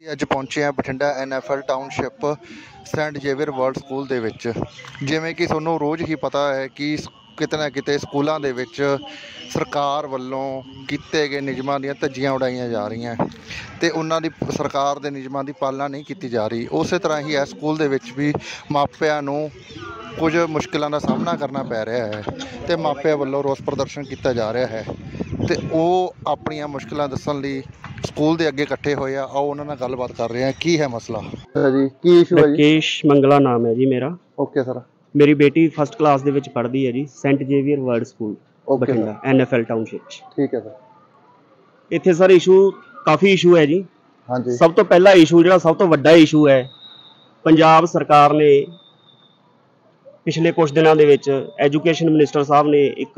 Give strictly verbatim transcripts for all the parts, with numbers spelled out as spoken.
ਅੱਜ ਪਹੁੰਚੇ ਹਾਂ Bathinda N F L township Saint Xavier world school ਦੇ ਵਿੱਚ। ਜਿਵੇਂ ਕਿ ਤੁਹਾਨੂੰ ਰੋਜ਼ ਹੀ ਪਤਾ ਹੈ ਕਿ ਕਿਤੇ ਨਾ ਕਿਤੇ ਸਕੂਲਾਂ ਦੇ ਵਿੱਚ ਸਰਕਾਰ ਵੱਲੋਂ ਕੀਤੇ ਗਏ ਨਿਯਮਾਂ ਦੀਆਂ ਧੱਜੀਆਂ ਉਡਾਈਆਂ ਜਾ ਰਹੀਆਂ ਅਤੇ ਉਹਨਾਂ ਦੀ ਸਰਕਾਰ ਦੇ ਨਿਯਮਾਂ ਦੀ ਪਾਲਣਾ ਨਹੀਂ ਕੀਤੀ ਜਾ ਰਹੀ। ਉਸੇ ਤਰ੍ਹਾਂ ਹੀ ਇਸ ਸਕੂਲ ਦੇ ਵਿੱਚ ਵੀ ਮਾਪਿਆਂ ਨੂੰ ਕੁਝ ਮੁਸ਼ਕਿਲਾਂ ਦਾ ਸਾਹਮਣਾ ਕਰਨਾ ਪੈ ਰਿਹਾ ਹੈ ਅਤੇ ਮਾਪਿਆਂ ਵੱਲੋਂ ਰੋਸ ਪ੍ਰਦਰਸ਼ਨ ਕੀਤਾ ਜਾ ਰਿਹਾ ਹੈ ਅਤੇ ਉਹ ਆਪਣੀਆਂ ਮੁਸ਼ਕਿਲਾਂ ਦੱਸਣ ਲਈ ਸਕੂਲ ਦੇ ਅੱਗੇ ਇਕੱਠੇ ਹੋਏ ਆ। ਆਓ ਉਹਨਾਂ ਨਾਲ ਗੱਲਬਾਤ ਕਰ ਰਹੇ ਹਾਂ। ਕੀ ਹੈ ਮਸਲਾ ਜੀ? ਕੀ ਇਸ਼ੂ ਹੈ ਜੀ? ਰਾਕੇਸ਼ ਮੰਗਲਾ ਨਾਮ ਹੈ ਜੀ ਮੇਰਾ। Okay sir. ਮੇਰੀ ਬੇਟੀ ਫਸਟ ਕਲਾਸ ਦੇ ਵਿੱਚ ਪੜ੍ਹਦੀ ਹੈ ਜੀ, Saint Xavier world school Bathinda N F L township. ਠੀਕ ਹੈ ਸਰ। ਇੱਥੇ ਸਰ ਇਸ਼ੂ ਕਾਫੀ ਇਸ਼ੂ ਹੈ ਜੀ। ਹਾਂਜੀ। ਸਭ ਤੋਂ ਪਹਿਲਾ ਇਸ਼ੂ ਜਿਹੜਾ ਸਭ ਤੋਂ ਵੱਡਾ ਇਸ਼ੂ ਹੈ, ਪੰਜਾਬ ਸਰਕਾਰ ਨੇ ਪਿਛਲੇ ਕੁਝ ਦਿਨਾਂ ਦੇ ਵਿੱਚ ਐਜੂਕੇਸ਼ਨ ਮਿਨਿਸਟਰ ਸਾਹਿਬ ਨੇ ਇੱਕ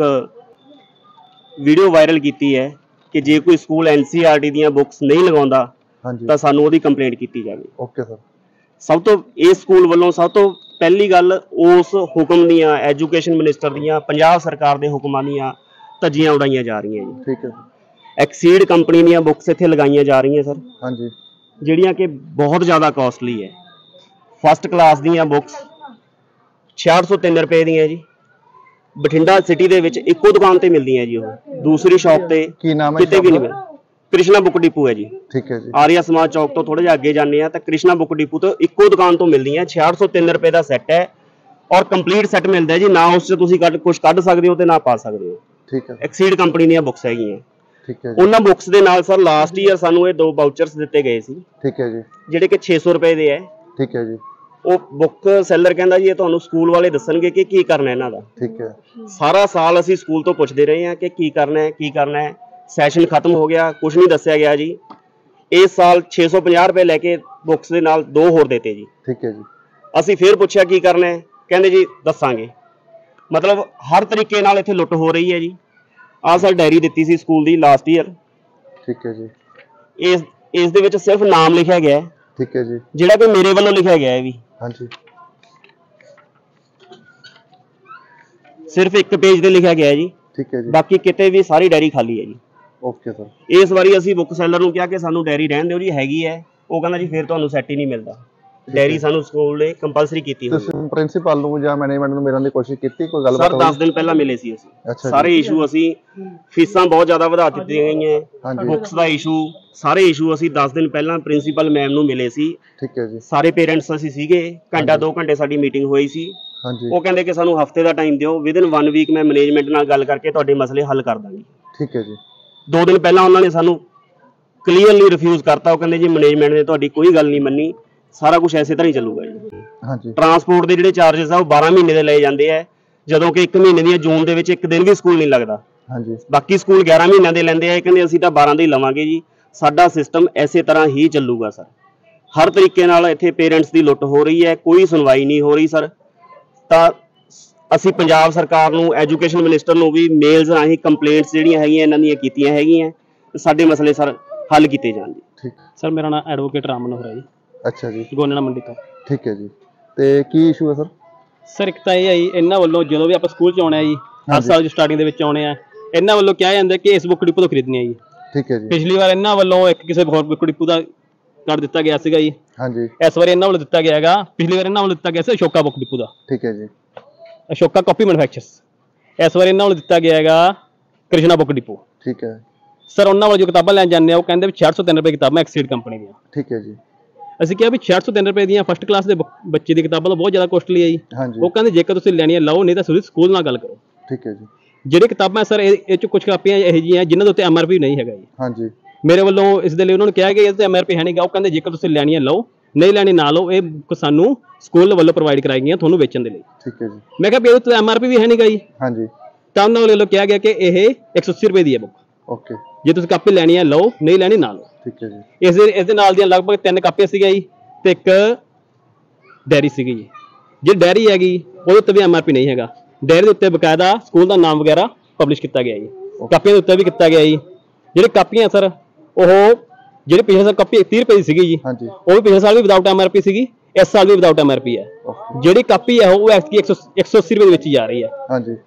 ਵੀਡੀਓ ਵਾਇਰਲ ਕੀਤੀ ਹੈ ਕਿ ਜੇ ਕੋਈ school N C R T ਦੀਆਂ ਬੁੱਕਸ ਨਹੀਂ ਲਗਾਉਂਦਾ ਤਾਂ ਸਾਨੂੰ ਉਹਦੀ ਕੰਪਲੇਂਟ ਕੀਤੀ ਜਾਵੇ। Okay sir. ਸਭ ਤੋਂ ਇਸ ਸਕੂਲ ਵੱਲੋਂ ਸਭ ਤੋਂ ਪਹਿਲੀ ਗੱਲ ਉਸ ਹੁਕਮ ਦੀਆਂ, ਐਜੂਕੇਸ਼ਨ ਮਿਨਿਸਟਰ ਦੀਆਂ, ਪੰਜਾਬ ਸਰਕਾਰ ਦੇ ਹੁਕਮਾਂ ਦੀਆਂ ਧੱਜੀਆਂ ਉਡਾਈਆਂ ਜਾ ਰਹੀਆਂ ਜੀ। ਠੀਕ ਹੈ। ਐਕਸੀਡ ਕੰਪਨੀ ਦੀਆਂ ਬੁੱਕਸ ਇੱਥੇ ਲਗਾਈਆਂ ਜਾ ਰਹੀਆਂ ਸਰ। ਹਾਂਜੀ। ਜਿਹੜੀਆਂ ਕਿ ਬਹੁਤ ਜ਼ਿਆਦਾ ਕਾਸਟਲੀ ਹੈ। ਫਸਟ ਕਲਾਸ ਦੀਆਂ ਬੁੱਕਸ ਛਿਆਹਠ ਸੌ ਤਿੰਨ ਰੁਪਏ ਦੀਆਂ ਜੀ। ਬਠਿੰਡਾ ਸਿਟੀ ਦੇ ਵਿੱਚ ਇੱਕੋ ਦੁਕਾਨ ਤੇ ਮਿਲਦੀਆਂ ਜੀ, ਉਹ ਦੂਸਰੀ ਸ਼ਾਪ ਤੇ ਕੀ ਨਾਮ ਹੈ ਕਿਤੇ ਵੀ ਨਹੀਂ ਮਿਲ। ਕ੍ਰਿਸ਼ਨਾ ਬੁੱਕ ਡਿਪੂ ਹੈ ਜੀ। ਠੀਕ ਹੈ ਜੀ। ਆਰੀਆ ਸਮਾਜ ਚੌਕ ਤੋਂ ਥੋੜਾ ਜਿਹਾ ਅੱਗੇ ਜਾਂਦੇ ਆ ਤਾਂ ਕ੍ਰਿਸ਼ਨਾ ਬੁੱਕ ਡਿਪੂ ਤੋਂ ਇੱਕੋ ਦੁਕਾਨ ਤੋਂ ਮਿਲਦੀਆਂ। ਛਿਆਹਠ ਸੌ ਤਿੰਨ ਰੁਪਏ ਦਾ ਸੈੱਟ ਹੈ ਔਰ ਕੰਪਲੀਟ ਸੈੱਟ ਮਿਲਦਾ ਜੀ। ਨਾ ਉਸ 'ਚ ਤੁਸੀਂ ਕੱਢ ਕੁਛ ਕੱਢ ਸਕਦੇ ਹੋ ਤੇ ਨਾ ਪਾ ਸਕਦੇ ਹੋ। ਠੀਕ ਹੈ। ਐਕਸੀਡ ਕੰਪਨੀ ਦੀਆਂ ਬੁੱਕਸ ਹੈਗੀਆਂ। ਠੀਕ ਹੈ। ਉਹਨਾਂ ਬੁੱਕਸ ਦੇ ਨਾਲ ਸਰ ਲਾਸਟ ਈਅਰ ਸਾਨੂੰ ਇਹ ਦੋ ਵਾਊਚਰਸ ਦਿੱਤੇ ਗਏ ਸੀ। ਠੀਕ ਹੈ ਜੀ। ਜਿਹੜੇ ਕਿ ਛੇ ਸੌ ਰੁਪਏ ਦੇ ਹੈ। ਠੀਕ ਹੈ ਜੀ। ਉਹ ਬੁੱਕ ਸੈਲਰ ਕਹਿੰਦਾ ਜੀ ਇਹ ਤੁਹਾਨੂੰ ਸਕੂਲ ਵਾਲੇ ਦੱਸਣਗੇ ਕਿ ਕੀ ਕਰਨਾ ਇਹਨਾਂ ਦਾ। ਠੀਕ ਹੈ। ਸਾਰਾ ਸਾਲ ਅਸੀਂ ਸਕੂਲ ਤੋਂ ਪੁੱਛਦੇ ਰਹੇ ਹਾਂ ਕਿ ਕੀ ਕਰਨਾ ਹੈ ਕੀ ਕਰਨਾ ਹੈ। ਸੈਸ਼ਨ ਖਤਮ ਹੋ ਗਿਆ, ਕੁਝ ਨਹੀਂ ਦੱਸਿਆ ਗਿਆ ਜੀ। ਇਸ ਸਾਲ ਛੇ ਸੌ ਪੰਜਾਹ ਰੁਪਏ ਲੈ ਕੇ ਬੁੱਕਸ ਦੇ ਨਾਲ ਦੋ ਹੋਰ ਦੇਤੇ ਜੀ। ਠੀਕ ਹੈ ਜੀ। ਅਸੀਂ ਫਿਰ ਪੁੱਛਿਆ ਕੀ ਕਰਨਾ ਹੈ, ਕਹਿੰਦੇ ਜੀ ਦੱਸਾਂਗੇ। ਮਤਲਬ ਹਰ ਤਰੀਕੇ ਨਾਲ ਇੱਥੇ ਲੁੱਟ ਹੋ ਰਹੀ ਹੈ ਜੀ। ਆਹ ਸਰ ਡਾਇਰੀ ਦਿੱਤੀ ਸੀ ਸਕੂਲ ਦੀ ਲਾਸਟ ਈਅਰ। ਠੀਕ ਹੈ ਜੀ। ਇਸ ਇਸ ਦੇ ਵਿੱਚ ਸਿਰਫ ਨਾਮ ਲਿਖਿਆ ਗਿਆ ਹੈ। ਠੀਕ ਹੈ ਜੀ। ਜਿਹੜਾ ਕਿ ਮੇਰੇ ਵੱਲੋਂ ਲਿਖਿਆ ਗਿਆ ਹੈ ਵੀ। ਹਾਂਜੀ। ਸਿਰਫ ਇੱਕ ਪੇਜ ਤੇ ਲਿਖਿਆ ਗਿਆ ਹੈ ਜੀ। ਠੀਕ ਹੈ ਜੀ। ਬਾਕੀ ਕਿਤੇ ਵੀ ਸਾਰੀ ਡਾਇਰੀ ਖਾਲੀ ਹੈ ਜੀ। Okay sir. ਇਸ ਵਾਰੀ ਅਸੀਂ ਬੁੱਕ ਸੈਲਰ ਨੂੰ ਕਿਹਾ ਕਿ ਸਾਨੂੰ ਡਾਇਰੀ ਰਹਿਣ ਦਿਓ ਜੀ, ਹੈਗੀ ਹੈ। ਉਹ ਕਹਿੰਦਾ ਜੀ ਫਿਰ ਤੁਹਾਨੂੰ ਸੈੱਟ ਹੀ ਨਹੀਂ ਮਿਲਦਾ। ਡਾਇਰੀ ਸਾਨੂੰ ਸਕੂਲ ਨੇ ਕੰਪਲਸਰੀ ਕੀਤੀ ਹੋਈ ਹੈ। ਤੁਸੀਂ ਪ੍ਰਿੰਸੀਪਲ ਨੂੰ ਜਾਂ ਮੈਨੇਜਮੈਂਟ ਨੂੰ ਮਿਲਣ ਦੀ ਕੋਸ਼ਿਸ਼ ਕੀਤੀ? ਕੋਈ ਗੱਲਬਾਤ? ਸਰ ਦਸ ਦਿਨ ਪਹਿਲਾਂ ਮਿਲੇ ਸੀ ਅਸੀਂ। ਸਾਰੇ ਇਸ਼ੂ ਅਸੀਂ ਫੀਸਾਂ ਬਹੁਤ ਜ਼ਿਆਦਾ ਵਧਾ ਦਿੱਤੀਆਂ ਗਈਆਂ, ਬੁੱਕਸ ਦਾ ਇਸ਼ੂ, ਸਾਰੇ ਇਸ਼ੂ ਅਸੀਂ ਦਸ ਦਿਨ ਪਹਿਲਾਂ ਪ੍ਰਿੰਸੀਪਲ ਮੈਮ ਨੂੰ ਮਿਲੇ ਸੀ। ਠੀਕ ਹੈ ਜੀ। ਸਾਰੇ ਪੇਰੈਂਟਸ ਅਸੀਂ ਸੀਗੇ। ਘੰਟਾ ਦੋ ਘੰਟੇ ਸਾਡੀ ਮੀਟਿੰਗ ਹੋਈ ਸੀ। ਹਾਂਜੀ। ਉਹ ਕਹਿੰਦੇ ਕਿ ਸਾਨੂੰ ਹਫਤੇ ਦਾ ਟਾਈਮ ਦਿਓ, ਵਿਦਨ ਵਨ ਵੀਕ ਮੈਂ ਮੈਨੇਜਮੈਂਟ ਨਾਲ ਗੱਲ ਕਰਕੇ ਤੁਹਾਡੇ ਮਸਲੇ ਹੱਲ ਕਰ ਦਾਂਗੀ। ਠੀਕ ਹੈ ਜੀ। ਦੋ ਦਿਨ ਪਹਿਲਾਂ ਉਹਨਾਂ ਨੇ ਸਾਨੂੰ ਕਲੀਅਰਲੀ ਰਿਫਿਊਜ਼ ਕਰਤਾ। ਉਹ ਕਹਿੰਦੇ ਜੀ ਮੈਨੇਜਮੈਂਟ ਨੇ ਤੁਹਾਡੀ ਕੋਈ ਗੱਲ ਨਹੀਂ ਮੰਨੀ, ਸਾਰਾ ਕੁਝ ਐਸੇ ਤਰ੍ਹਾਂ ਹੀ ਚੱਲੂਗਾ ਜੀ। ਹਾਂਜੀ। ਟਰਾਂਸਪੋਰਟ ਦੇ ਜਿਹੜੇ ਚਾਰजेस ਆ ਉਹ ਬਾਰਾਂ ਮਹੀਨੇ ਦੇ ਲਏ ਜਾਂਦੇ ਆ, ਜਦੋਂ ਕਿ ਇੱਕ ਮਹੀਨੇ ਦੀਆਂ ਜੂਨ ਦੇ ਵਿੱਚ ਇੱਕ ਦਿਨ ਵੀ ਸਕੂਲ ਨਹੀਂ ਲੱਗਦਾ। ਹਾਂਜੀ। ਬਾਕੀ ਸਕੂਲ ਗਿਆਰਾਂ ਮਹੀਨਿਆਂ ਦੇ ਲੈਂਦੇ ਆ। ਇਹ ਕਹਿੰਦੇ ਅਸੀਂ ਤਾਂ ਬਾਰਾਂ ਦੇ ਹੀ ਲਵਾਂਗੇ ਜੀ। ਸਾਡਾ ਸਿਸਟਮ ਐਸੇ ਤਰ੍ਹਾਂ ਹੀ ਚੱਲੂਗਾ ਸਰ। ਹਰ ਤਰੀਕੇ ਨਾਲ ਇੱਥੇ ਪੇਰੈਂਟਸ ਦੀ ਲੁੱਟ ਹੋ ਰਹੀ ਹੈ, ਕੋਈ ਸੁਣਵਾਈ ਨਹੀਂ ਹੋ ਰਹੀ ਸਰ। ਤਾਂ ਅਸੀਂ ਪੰਜਾਬ ਸਰਕਾਰ ਨੂੰ, ਐਜੂਕੇਸ਼ਨ ਮਿਨਿਸਟਰ ਨੂੰ ਵੀ ਮੇਲਸ ਰਾਹੀਂ ਕੰਪਲੇਂਟਸ ਜਿਹੜੀਆਂ ਹੈਗੀਆਂ ਇਹਨਾਂ ਦੀਆਂ ਕੀਤੀਆਂ ਹੈਗੀਆਂ। ਸਾਡੇ ਮਸਲੇ ਸਰ ਹੱਲ ਕੀਤੇ ਜਾਣ ਜੀ। ਠੀਕ ਸਰ। ਮੇਰਾ ਨਾਮ ਐਡਵੋਕੇਟ ਰਾਮ ਮਨੋਹਰ ਹੈ ਜੀ। ਅੱਛਾ ਜੀ। ਗੋਨੇਣਾ ਮੰਡੀ ਤੋਂ। ਠੀਕ ਹੈ ਜੀ। ਤੇ ਕੀ ਇਸ਼ੂ ਹੈ ਸਰ? ਸਰ ਇੱਕ ਤਾਂ ਇਹ ਹੈ ਜੀ, ਇਹਨਾਂ ਵੱਲੋਂ ਜਦੋਂ ਵੀ ਆਪਾਂ ਸਕੂਲ 'ਚ ਆਉਣਾ ਜੀ, ਹਰ ਸਾਲ ਦੀ ਸਟਾਰਟਿੰਗ ਦੇ ਵਿੱਚ ਆਉਣੇ ਆ, ਇਹਨਾਂ ਵੱਲੋਂ ਕਿਹਾ ਜਾਂਦਾ ਕਿ ਇਸ ਬੁੱਕ ਡਿਪੂ ਤੋਂ ਖਰੀਦਣੀ ਹੈ ਜੀ। ਠੀਕ ਹੈ ਜੀ। ਪਿਛਲੀ ਵਾਰ ਇਹਨਾਂ ਵੱਲੋਂ ਇੱਕ ਕਿਸੇ ਹੋਰ ਬੁੱਕ ਡਿਪੂ ਦਾ ਕਰ ਦਿੱਤਾ ਗਿਆ ਸੀਗਾ ਜੀ। ਹਾਂਜੀ। ਇਸ ਵਾਰ ਇਹਨਾਂ ਵੱਲੋਂ ਦਿੱਤਾ ਗਿਆ ਹੈਗਾ। ਪਿਛਲੀ ਵਾਰ ਇਹਨਾਂ ਵੱਲੋਂ ਦਿੱਤਾ ਗਿਆ ਸੀ ਅਸ਼ੋਕਾ ਬੁੱਕ ਡਿਪੂ ਦਾ। ਠੀਕ ਹੈ ਜੀ। Ashoka copy manufacturers. ਇਸ ਵਾਰ ਇਹਨਾਂ ਵੱਲੋਂ ਦਿੱਤਾ ਗਿਆ ਹੈਗਾ ਕ੍ਰਿਸ਼ਨਾ ਬੁੱਕ ਡਿਪੂ। ਠੀਕ ਹੈ ਸਰ। ਉਹਨਾਂ ਵੱਲੋਂ ਜੋ ਕਿਤਾਬਾਂ ਲੈਣ ਜਾਂਦੇ ਆ ਉਹ ਕਹਿੰਦੇ ਵੀ ਛਿਆਹਠ ਸੌ ਤਿੰਨ ਰੁਪਏ ਕਿਤਾਬਾਂ ਐਕਸੀਡ ਕੰਪਨੀ ਦੀਆਂ। ਠੀਕ ਹੈ ਜੀ। ਅਸੀਂ ਕਿਹਾ ਵੀ ਛਿਆਹਠ ਸੌ ਤਿੰਨ ਰੁਪਏ ਦੀਆਂ ਫਸਟ ਕਲਾਸ ਦੇ ਬੱਚੇ ਦੀ ਕਿਤਾਬਾਂ ਤਾਂ ਬਹੁਤ ਜ਼ਿਆਦਾ ਕੋਸਟਲੀ ਹੈ ਜੀ। ਉਹ ਕਹਿੰਦੇ ਜੇਕਰ ਤੁਸੀਂ ਲੈਣੀਆਂ ਲਓ, ਨਹੀਂ ਤਾਂ ਤੁਸੀਂ ਸਕੂਲ ਨਾਲ ਗੱਲ ਕਰੋ। ਠੀਕ ਹੈ ਜੀ। ਜਿਹੜੀ ਕਿਤਾਬਾਂ ਸਰ ਇਹ 'ਚ ਕੁਝ ਕਾਪੀਆਂ ਇਹੋ ਜਿਹੀਆਂ ਜਿਨ੍ਹਾਂ ਦੇ ਉੱਤੇ ਐਮ ਆਰ ਪੀ ਨਹੀਂ ਹੈਗਾ ਜੀ। ਹਾਂਜੀ। ਮੇਰੇ ਵੱਲੋਂ ਇਸ ਦੇ ਲਈ ਉਹਨਾਂ ਨੂੰ ਕਿਹਾ ਕਿ ਇਹਦੇ ਤੇ ਐਮ ਆਰ ਪੀ ਹੈ ਨਹੀਂਗਾ। ਉਹ ਕਹਿੰਦੇ ਜੇਕਰ ਤੁਸੀਂ ਲੈਣੀਆਂ ਲਓ, ਨਹੀਂ ਲੈਣੀ ਨਾ ਲਓ। ਇਹ ਸਾਨੂੰ ਸਕੂਲ ਵੱਲੋਂ ਪ੍ਰੋਵਾਈਡ ਕਰਾਈ ਗਈਆਂ ਤੁਹਾਨੂੰ ਵੇਚਣ ਦੇ ਲਈ। ਠੀਕ ਹੈ ਜੀ। ਮੈਂ ਕਿਹਾ ਵੀ ਇਹਦੇ ਤੇ ਐਮ ਆਰ ਪੀ ਵੀ ਹੈ ਨਹੀਂਗਾ ਜੀ। ਹਾਂਜੀ। ਤਾਂ ਉਹਨਾਂ ਵੱਲੋਂ ਕਿਹਾ ਗਿਆ ਕਿ ਇਹ ਇੱਕ ਸੌ ਅੱਸੀ ਰੁਪਏ ਦੀ ਹੈ ਬੁੱਕ। ਓਕੇ। ਜੇ ਤੁਸੀਂ ਕਾਪੀ ਲੈਣੀ ਹੈ ਲਓ, ਨਹੀਂ ਲੈਣੀ ਨਾ ਲਓ। ਠੀਕ ਹੈ ਜੀ। ਇਸ ਦੇ ਇਸ ਦੇ ਨਾਲ ਦੀਆਂ ਲਗਭਗ ਤਿੰਨ ਕਾਪੀਆਂ ਸੀਗੀਆਂ ਜੀ ਤੇ ਇੱਕ ਡਾਇਰੀ ਸੀਗੀ ਜੀ। ਜਿਹੜੀ ਡਾਇਰੀ ਹੈਗੀ ਉਹਦੇ ਉੱਤੇ ਵੀ ਐਮ ਆਰ ਪੀ ਨਹੀਂ ਹੈਗਾ। ਡਾਇਰੀ ਦੇ ਉੱਤੇ ਬਕਾਇਦਾ ਸਕੂਲ ਦਾ ਨਾਮ ਵਗੈਰਾ ਪਬਲਿਸ਼ ਕੀਤਾ ਗਿਆ ਜੀ। ਕਾਪੀਆਂ ਦੇ ਉੱਤੇ ਵੀ ਕੀਤਾ ਗਿਆ ਜੀ। ਜਿਹੜੀ ਕਾਪੀਆਂ ਸਰ ਉਹ ਜਿਹੜੀ ਪਿਛਲੇ ਸਾਲ ਕਾਪੀ ਤੀਹ ਰੁਪਏ ਦੀ ਸੀਗੀ ਜੀ, ਉਹ ਵੀ ਪਿਛਲੇ ਸਾਲ ਵੀ ਵਿਦਾਊਟ ਐਮ ਆਰ ਪੀ ਸੀਗੀ, ਇਸ ਸਾਲ ਵੀ ਵਿਦਾਊਟ ਐਮ ਆਰ ਪੀ ਹੈ। ਜਿਹੜੀ ਕਾਪੀ ਹੈ ਉਹ ਐਕਚੁਅਲੀ ਇੱਕ ਸੌ ਅੱਸੀ ਰੁਪਏ ਦੇ ਵਿੱਚ ਹੀ ਜਾ ਰਹੀ ਹੈ। ਹਾਂਜੀ।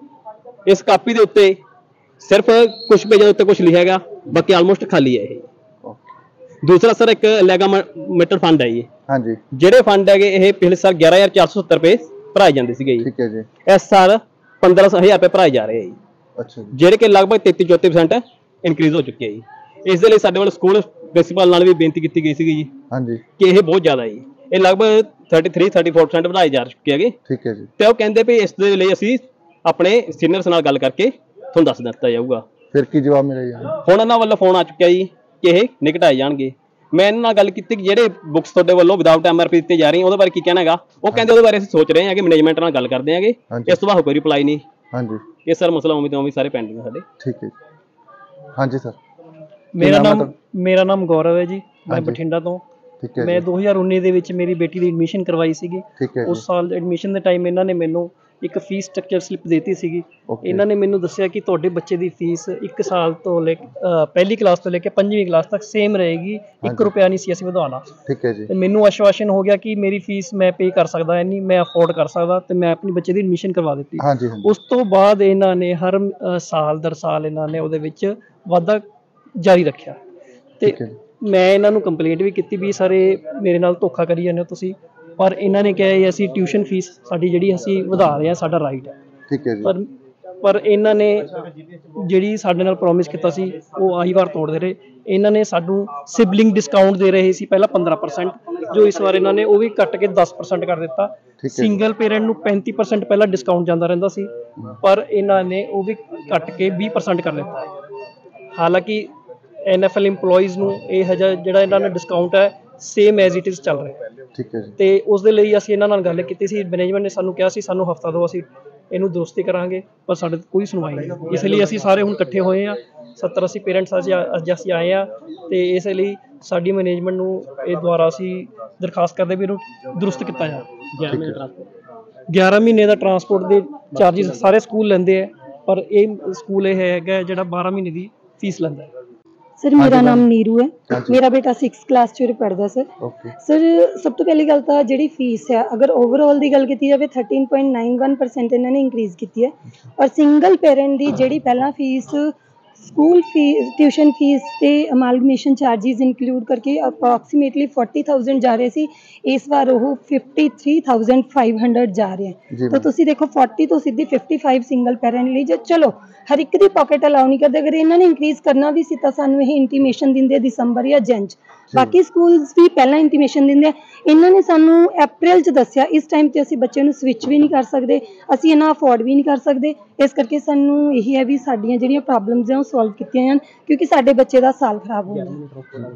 ਇਸ ਕਾਪੀ ਦੇ ਉੱਤੇ ਸਿਰਫ ਕੁਝ ਪੇਜਾਂ ਦੇ ਉੱਤੇ ਕੁਝ ਲਿਖਿਆ ਹੈਗਾ, ਬਾਕੀ ਆਲਮੋਸਟ ਖਾਲੀ ਹੈ ਇਹ। ਦੂਸਰਾ ਸਰ ਇੱਕ ਲੈਗਾਮੀਟਰ ਫੰਡ ਹੈ ਜੀ। ਹਾਂਜੀ। ਜਿਹੜੇ ਫੰਡ ਹੈਗੇ ਇਹ ਪਿਛਲੇ ਸਾਲ ਗਿਆਰਾਂ ਹਜ਼ਾਰ ਚਾਰ ਸੌ ਸੱਤਰ ਰੁਪਏ ਭਰਾਏ ਜਾਂਦੇ ਸੀਗੇ ਜੀ। ਠੀਕ ਹੈ ਜੀ। ਇਸ ਸਾਲ ਪੰਦਰਾਂ ਸੌ ਹਜ਼ਾਰ ਰੁਪਏ ਭਰਾਏ ਜਾ ਰਹੇ ਆ ਜੀ। ਅੱਛਾ ਜੀ। ਜਿਹੜੇ ਕਿ ਲਗਭਗ ਤੇਤੀ ਚੌਤੀ ਪਰਸੈਂਟ ਇਨਕਰੀਜ਼ ਹੋ ਚੁੱਕੀ ਹੈ ਜੀ। ਇਸ ਦੇ ਲਈ ਸਾਡੇ ਵੱਲ ਸਕੂਲ ਪ੍ਰਿੰਸੀਪਲ ਨਾਲ ਵੀ ਬੇਨਤੀ ਕੀਤੀ ਗਈ ਸੀਗੀ ਜੀ ਹਾਂਜੀ ਕਿ ਇਹ ਬਹੁਤ ਜ਼ਿਆਦਾ ਜੀ, ਇਹ ਲਗਭਗ ਤੀਹ ਤਿੰਨ ਚੌਂਤੀ ਪਰਸੈਂਟ ਵਧਾਏ ਜਾ ਚੁੱਕੇ ਹੈਗੇ। ਠੀਕ ਹੈ ਜੀ। ਤੇ ਉਹ ਕਹਿੰਦੇ ਵੀ ਇਸ ਦੇ ਲਈ ਅਸੀਂ ਆਪਣੇ ਸੀਨੀਅਰਸ ਨਾਲ ਗੱਲ ਕਰਕੇ ਤੁਹਾਨੂੰ ਦੱਸ ਦਿੱਤਾ ਜਾਊਗਾ। ਫਿਰ ਕੀ ਜਵਾਬ ਮਿਲਿਆ ਜੀ? ਹੁਣ ਇਹਨਾਂ ਵੱਲੋਂ ਫੋਨ ਆ ਚੁੱਕਿਆ ਜੀ ਕਿ ਇਹ ਨਿਕਟਾਏ ਜਾਣਗੇ। ਮੈਂ ਇਹਨਾਂ ਨਾਲ ਗੱਲ ਕੀਤੀ ਕਿ ਜਿਹੜੇ ਬੁੱਕਸ ਤੁਹਾਡੇ ਵੱਲੋਂ ਵਿਦਆਊਟ ਐਮਆਰਪੀ ਦਿੱਤੇ ਜਾ ਰਹੀਆਂ ਉਹਦੇ ਬਾਰੇ ਕੀ ਕਹਿਣਾ ਹੈਗਾ। ਉਹ ਕਹਿੰਦੇ ਉਹਦੇ ਬਾਰੇ ਅਸੀਂ ਸੋਚ ਰਹੇ ਹਾਂ ਕਿ ਮੈਨੇਜਮੈਂਟ ਨਾਲ ਗੱਲ ਕਰਦੇ ਹਾਂਗੇ। ਇਸ ਤੋਂ ਬਾਅਦ ਕੋਈ ਰਿਪਲਾਈ ਨਹੀਂ। ਹਾਂਜੀ। ਇਹ ਸਰ ਮਸਲਾ ਉਮੀਦ ਉਮੀਦ ਸਾਰੇ ਪੈਂਡਿੰਗ ਸਾਡੇ। ਠੀਕ ਹੈ। ਹਾਂਜੀ ਸਰ। ਮੇਰਾ ਨਾਮ ਮੇਰਾ ਨਾਮ ਗੌਰਵ ਹੈ ਜੀ। ਮੈਂ ਬਠਿੰਡਾ ਤੋਂ। ਠੀਕ ਹੈ। ਮੈਂ ਦੋ ਹਜ਼ਾਰ ਉੱਨੀ ਦੇ ਵਿੱਚ ਮੇਰੀ ਬੇਟੀ ਦੀ ਐਡਮਿਸ਼ਨ ਕਰਵਾਈ ਸੀਗੀ। ਠੀਕ ਹੈ। ਉਸ ਸਾਲ ਐਡਮਿਸ਼ਨ ਦੇ ਟਾਈਮ ਇਹਨਾਂ ਨੇ ਮੈਨੂੰ ਇੱਕ ਫੀਸ ਸਟਰਕਚਰ ਸਲਿੱਪ ਦਿੱਤੀ ਸੀਗੀ। ਇਹਨਾਂ ਨੇ ਮੈਨੂੰ ਦੱਸਿਆ ਕਿ ਤੁਹਾਡੇ ਬੱਚੇ ਦੀ ਫੀਸ ਇੱਕ ਸਾਲ ਤੋਂ ਲੈ ਕੇ ਪਹਿਲੀ ਕਲਾਸ ਤੋਂ ਲੈ ਕੇ ਪੰਜਵੀਂ ਕਲਾਸ ਤੱਕ ਸੇਮ ਰਹੇਗੀ, ਇੱਕ ਰੁਪਿਆ ਨਹੀਂ ਸੀ ਅਸੀਂ ਵਧਾਉਣਾ। ਠੀਕ ਹੈ ਜੀ। ਤੇ ਮੈਨੂੰ ਆਸ਼ਵਾਸਨ ਹੋ ਗਿਆ ਕਿ ਮੇਰੀ ਫੀਸ ਮੈਂ ਪੇ ਕਰ ਸਕਦਾ, ਨਹੀਂ ਮੈਂ ਅਫੋਰਡ ਕਰ ਸਕਦਾ, ਤੇ ਮੈਂ ਆਪਣੇ ਬੱਚੇ ਦੀ ਐਡਮਿਸ਼ਨ ਕਰਵਾ ਦਿੱਤੀ। ਹਾਂਜੀ। ਉਸ ਤੋਂ ਬਾਅਦ ਇਹਨਾਂ ਨੇ ਹਰ ਸਾਲ ਦਰ ਸਾਲ ਇਹਨਾਂ ਨੇ ਉਹਦੇ ਵਿੱਚ ਵਾਧਾ ਜਾਰੀ ਰੱਖਿਆ ਤੇ ਮੈਂ ਇਹਨਾਂ ਨੂੰ ਕੰਪਲੇਂਟ ਵੀ ਕੀਤੀ ਵੀ ਸਾਰੇ ਮੇਰੇ ਨਾਲ ਧੋਖਾ ਕਰੀ ਜਾਂਦੇ ਹੋ ਤੁਸੀਂ, ਪਰ ਇਹਨਾਂ ਨੇ ਕਿਹਾ ਅਸੀਂ ਟਿਊਸ਼ਨ ਫੀਸ ਸਾਡੀ ਜਿਹੜੀ ਅਸੀਂ ਵਧਾ ਰਹੇ ਹਾਂ, ਸਾਡਾ ਰਾਈਟ ਹੈ। ਠੀਕ ਹੈ ਜੀ। ਪਰ ਪਰ ਇਹਨਾਂ ਨੇ ਜਿਹੜੀ ਸਾਡੇ ਨਾਲ ਪ੍ਰੋਮਿਸ ਕੀਤਾ ਸੀ ਉਹ ਆਈ ਵਾਰ ਤੋੜਦੇ ਰਹੇ। ਇਹਨਾਂ ਨੇ ਸਾਨੂੰ ਸਿਬਲਿੰਗ ਡਿਸਕਾਊਂਟ ਦੇ ਰਹੇ ਸੀ ਪਹਿਲਾਂ ਪੰਦਰਾਂ ਪਰਸੈਂਟ, ਜੋ ਇਸ ਵਾਰ ਇਹਨਾਂ ਨੇ ਉਹ ਵੀ ਕੱਟ ਕੇ ਦਸ ਪਰਸੈਂਟ ਕਰ ਦਿੱਤਾ। ਸਿੰਗਲ ਪੇਰੈਂਟ ਨੂੰ ਪੈਂਤੀ ਪਰਸੈਂਟ ਪਹਿਲਾਂ ਡਿਸਕਾਊਂਟ ਜਾਂਦਾ ਰਹਿੰਦਾ ਸੀ, ਪਰ ਇਹਨਾਂ ਨੇ ਉਹ ਵੀ ਕੱਟ ਕੇ ਵੀਹ ਪਰਸੈਂਟ ਕਰ ਦਿੱਤਾ। ਹਾਲਾਂਕਿ ਐਨ ਐਫ ਐਲ ਇੰਪਲੋਈਜ਼ ਨੂੰ ਇਹ ਹਜਾ ਜਿਹੜਾ ਇਹਨਾਂ ਦਾ ਡਿਸਕਾਊਂਟ ਹੈ ਸੇਮ ਐਜ਼ ਇਟ ਇਜ਼ ਚੱਲ ਰਿਹਾ। ਠੀਕ ਹੈ ਜੀ। ਤੇ ਉਸ ਦੇ ਲਈ ਅਸੀਂ ਇਹਨਾਂ ਨਾਲ ਗੱਲ ਕੀਤੀ ਸੀ। ਮੈਨੇਜਮੈਂਟ ਨੇ ਸਾਨੂੰ ਕਿਹਾ ਸੀ ਸਾਨੂੰ ਹਫਤਾ ਦਿਓ, ਅਸੀਂ ਇਹਨੂੰ ਦੁਰਸਤੀ ਕਰਾਂਗੇ, ਪਰ ਸਾਡੇ ਕੋਈ ਸੁਣਵਾਈ ਨਹੀਂ। ਇਸ ਲਈ ਅਸੀਂ ਸਾਰੇ ਹੁਣ ਇਕੱਠੇ ਹੋਏ ਹਾਂ, ਸੱਤਰ ਅੱਸੀ ਪੇਰੈਂਟਸ ਅੱਜ ਅੱਜ ਅਸੀਂ ਆਏ ਹਾਂ ਤੇ ਇਸ ਲਈ ਸਾਡੀ ਮੈਨੇਜਮੈਂਟ ਨੂੰ ਇਹ ਦੁਆਰਾ ਅਸੀਂ ਦਰਖਾਸਤ ਕਰਦੇ ਵੀ ਇਹਨੂੰ ਦਰੁਸਤ ਕੀਤਾ ਜਾਵੇ। ਗਿਆਰਾਂ ਮਹੀਨੇ ਦਾ ਟਰਾਂਸਪੋਰਟ ਦੇ ਚਾਰਜਿਸ ਸਾਰੇ ਸਕੂਲ ਲੈਂਦੇ ਆ, ਪਰ ਇਹ ਸਕੂਲ ਇਹ ਹੈਗਾ ਜਿਹੜਾ ਬਾਰਾਂ ਮਹੀਨੇ ਦੀ ਫੀਸ ਲੈਂਦਾ ਹੈ। सर मेरा नाम नीरू है, मेरा बेटा सिक्स क्लास च पढ़ता सर। सर सब तो पहली गल तो जी फीस है, अगर ओवरऑल की गल की जाए thirteen point nine one percent इन्होंने इंक्रीज़ की है, और सिंगल पेरेंट की जी पहला fee school fee tuition fee ते अमालगमेशन चार्जिस इंक्लूड करके अप्रॉक्सीमेटली फोर्टी थाउजेंड जा रहे सी, इस बार वो fifty three thousand five hundred जा रहे हैं। तो तुसी देखो फोर्टी तो सीधी फिफ्टी फाइव सिंगल पेरेंट ली जो चलो हर एक दी पॉकेट अलाउ नहीं करते। अगर इन्होंने इंक्रीज़ करना भी सी तो सानू यह इंटीमेशन दिंदे दिसंबर या जंज, बाकी स्कूल्स भी पहला इंटीमेशन दिंदे। इन्होंने सानू अप्रैल च दस्सिया इस टाइम ते असीं बच्चे नूं स्विच भी नहीं कर सकते, असीं इन्ना अफोर्ड भी नहीं कर सकते। इस करके सानू यही है भी साडियां जिहड़ियां प्रॉब्लम्स हैं सॉल्व कीतियां जाण, क्योंकि साडे बच्चे दा साल खराब हो जांदा।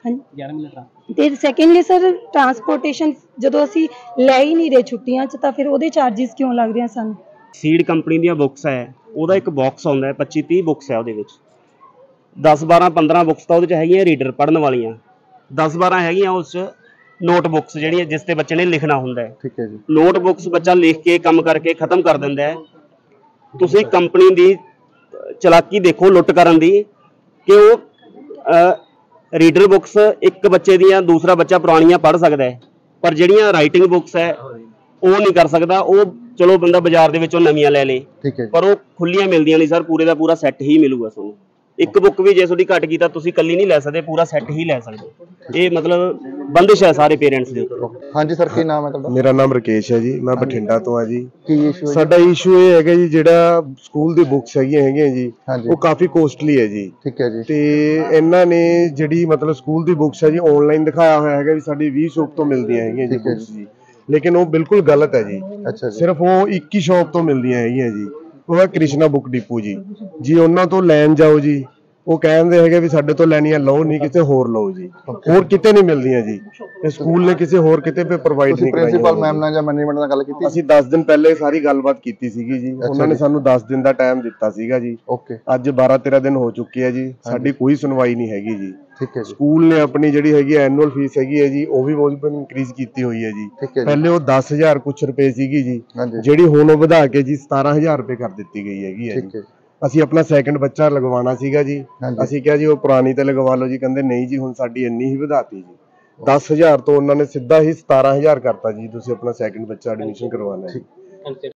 हाँ ते सैकेंडली सर ट्रांसपोर्टेशन जदों असीं लै ही नहीं रहे छुट्टियां च तां फिर ओहदे चार्जिस क्यों लग रहे हैं सानू? सीड कंपनी ਦੀਆਂ ਬੁੱਕਸ ਹੈ, ਉਹਦਾ ਇੱਕ ਬਾਕਸ ਆਉਂਦਾ ਹੈ ਪੱਚੀ ਤੀਹ ਬੁੱਕਸ ਹੈ, ਉਹਦੇ ਵਿੱਚ ਦਸ ਬਾਰਾਂ ਪੰਦਰਾਂ ਬੁੱਕਸ ਤਾਂ ਉਹਦੇ ਚ ਹੈਗੀਆਂ ਰੀਡਰ ਪੜ੍ਹਨ ਵਾਲੀਆਂ, ਦਸ ਬਾਰਾਂ ਹੈਗੀਆਂ ਉਸ ਚ ਨੋਟ ਬੁੱਕਸ ਜਿਹੜੀਆਂ ਜਿਸ ਤੇ ਬੱਚੇ ਨੇ ਲਿਖਣਾ ਹੁੰਦਾ ਹੈ। ਠੀਕ ਹੈ ਜੀ। ਨੋਟ ਬੁੱਕਸ ਬੱਚਾ ਲਿਖ ਕੇ ਕੰਮ ਕਰਕੇ ਖਤਮ ਕਰ ਦਿੰਦਾ ਹੈ। ਤੁਸੀਂ ਕੰਪਨੀ ਦੀ ਚਲਾਕੀ ਦੇਖੋ ਲੁੱਟ ਕਰਨ ਦੀ, ਕਿ ਉਹ ਰੀਡਰ ਬੁੱਕਸ ਇੱਕ ਬੱਚੇ ਦੀਆਂ ਦੂਸਰਾ ਬੱਚਾ ਪੁਰਾਣੀਆਂ ਪੜ੍ਹ ਸਕਦਾ ਹੈ, ਪਰ ਜਿਹੜੀਆਂ ਰਾਈਟਿੰਗ ਬੁੱਕਸ ਹੈ ਉਹ ਨਹੀਂ ਕਰ ਸਕਦਾ। ਉਹ ਚਲੋ ਬੰਦਾ ਬਾਜ਼ਾਰ ਦੇ ਵਿੱਚੋਂ ਨਵੀਆਂ ਲੈ ਲੇ, ਪਰ ਉਹ ਖੁੱਲੀਆਂ ਮਿਲਦੀਆਂ ਨਹੀਂ ਸਰ, ਪੂਰੇ ਦਾ ਪੂਰਾ ਸੈੱਟ ਹੀ ਮਿਲੂਗਾ ਤੁਹਾਨੂੰ। ਇੱਕ ਬੁੱਕ ਵੀ ਜੇ ਤੁਹਾਡੀ ਘੱਟ ਗਈ ਤਾਂ ਤੁਸੀਂ ਇਕੱਲੀ ਨਹੀਂ ਲੈ ਸਕਦੇ, ਪੂਰਾ ਸੈੱਟ ਹੀ ਲੈ ਸਕਦੇ। ਇਹ ਮਤਲਬ ਬੰਦਿਸ਼ ਹੈ ਸਾਰੇ ਪੇਰੈਂਟਸ ਦੇ ਉੱਤੇ। ਹਾਂਜੀ ਸਰ, ਕੀ ਨਾਮ ਹੈ ਤੁਹਾਡਾ? ਮੇਰਾ ਨਾਮ ਰਕੇਸ਼ ਹੈ ਜੀ, ਮੈਂ ਬਠਿੰਡਾ ਤੋਂ ਆ ਜੀ। ਕੀ ਇਸ਼ੂ? ਸਾਡਾ ਇਸ਼ੂ ਇਹ ਹੈਗਾ ਜੀ, ਜਿਹੜਾ ਸਕੂਲ ਦੀ ਬੁੱਕਸ ਹੈਗੀਆਂ ਹੈਗੀਆਂ ਜੀ ਉਹ ਕਾਫੀ ਕੋਸਟਲੀ ਹੈ ਜੀ। ਠੀਕ ਹੈ ਜੀ। ਤੇ ਇਹਨਾਂ ਨੇ ਜਿਹੜੀ ਮਤਲਬ ਸਕੂਲ ਦੀ ਬੁੱਕਸ ਹੈ ਜੀ ਆਨਲਾਈਨ ਦਿਖਾਇਆ ਹੋਇਆ ਹੈਗਾ ਵੀ ਸਾਡੀ ਵੀਹ ਸ਼ੌਪ ਤੋਂ ਮਿਲਦੀਆਂ ਹੈਗੀਆਂ ਜੀ ਬੁੱਕਸ ਜੀ, ਲੇਕਿਨ ਉਹ ਬਿਲਕੁਲ ਗਲਤ ਹੈ ਜੀ। ਅੱਛਾ ਜੀ। ਸਿਰਫ ਉਹ ਇੱਕ ਹੀ ਸ਼ੌਪ ਤੋਂ ਮਿਲਦੀਆਂ ਹੈਗੀਆਂ ਜੀ, ਉਹ ਹੈ ਕ੍ਰਿਸ਼ਨਾ ਬੁੱਕ ਡਿਪੂ ਜੀ। ਜੀ ਉਹਨਾਂ ਤੋਂ ਲੈਣ ਜਾਓ ਜੀ, ਉਹ ਕਹਿੰਦੇ ਹੈਗੇ ਵੀ ਸਾਡੇ ਤੋਂ ਲੈਣੀਆਂ ਲਓ, ਨਹੀਂ ਕਿਸੇ ਹੋਰ ਲਓ ਜੀ, ਹੋਰ ਕਿਤੇ ਨਹੀਂ ਮਿਲਦੀਆਂ ਜੀ। ਇਹ ਸਕੂਲ ਨੇ ਕਿਸੇ ਹੋਰ ਕਿਤੇ ਤੇ ਪ੍ਰੋਵਾਈਡ ਨਹੀਂ ਕਰਾਈ। ਪ੍ਰਿੰਸੀਪਲ ਮੈਮ ਨਾਲ ਜਾਂ ਮੈਨੇਜਮੈਂਟ ਨਾਲ ਗੱਲ ਕੀਤੀ? ਅਸੀਂ ਦਸ ਦਿਨ ਪਹਿਲੇ ਸਾਰੀ ਗੱਲਬਾਤ ਕੀਤੀ ਸੀਗੀ ਜੀ, ਉਹਨਾਂ ਨੇ ਸਾਨੂੰ ਦਸ ਦਿਨ ਦਾ ਟਾਈਮ ਦਿੱਤਾ ਸੀਗਾ ਜੀ। ਓਕੇ। ਅੱਜ ਬਾਰਾਂ ਤੇਰਾਂ ਦਿਨ ਹੋ ਚੁੱਕੇ ਆ ਜੀ, ਸਾਡੀ ਕੋਈ ਸੁਣਵਾਈ ਨਹੀਂ ਹੈਗੀ ਜੀ। ਠੀਕ ਹੈ। ਸਕੂਲ ਨੇ ਆਪਣੀ ਜਿਹੜੀ ਹੈਗੀ ਐਨੂਅਲ ਫੀਸ ਹੈਗੀ ਹੈ ਜੀ ਉਹ ਵੀ ਬਹੁਤ ਇਨਕਰੀਜ਼ ਕੀਤੀ ਹੋਈ ਹੈ ਜੀ। ਪਹਿਲੇ ਉਹ ਦਸ ਹਜ਼ਾਰ ਕੁਛ ਰੁਪਏ ਸੀਗੀ ਜੀ, ਜਿਹੜੀ ਹੁਣ ਉਹ ਵਧਾ ਕੇ ਜੀ ਸਤਾਰਾਂ ਹਜ਼ਾਰ ਰੁਪਏ ਕਰ ਦਿੱਤੀ ਗਈ ਹੈਗੀ ਹੈ ਜੀ। ਅਸੀਂ ਆਪਣਾ ਸੈਕਿੰਡ ਬੱਚਾ ਲਗਵਾਉਣਾ ਸੀਗਾ ਜੀ, ਅਸੀਂ ਕਿਹਾ ਜੀ ਉਹ ਪੁਰਾਣੀ ਤੇ ਲਗਵਾ ਲਓ ਜੀ, ਕਹਿੰਦੇ ਨਹੀਂ ਜੀ ਹੁਣ ਸਾਡੀ ਇੰਨੀ ਹੀ ਵਧਾਤੀ ਜੀ। ਦਸ ਹਜ਼ਾਰ ਤੋਂ ਉਹਨਾਂ ਨੇ ਸਿੱਧਾ ਹੀ ਸਤਾਰਾਂ ਹਜ਼ਾਰ ਕਰਤਾ ਜੀ, ਤੁਸੀਂ ਆਪਣਾ ਸੈਕਿੰਡ ਬੱਚਾ ਐਡਮਿਸ਼ਨ ਕਰਵਾਉਣਾ ਹੈ।